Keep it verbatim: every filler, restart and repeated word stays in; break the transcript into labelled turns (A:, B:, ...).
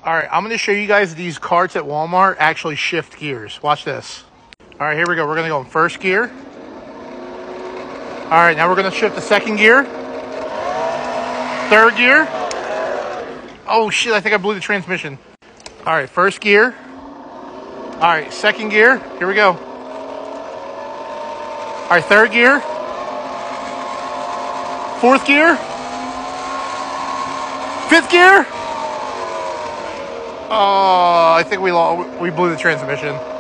A: All right, I'm going to show you guys these carts at Walmart actually shift gears. Watch this. All right, here we go. We're going to go in first gear. All right, now we're going to shift the second gear. Third gear. Oh, shit, I think I blew the transmission. All right, first gear. All right, second gear. Here we go. All right, third gear. Fourth gear. Fifth gear. Oh, I think we lost, we blew the transmission.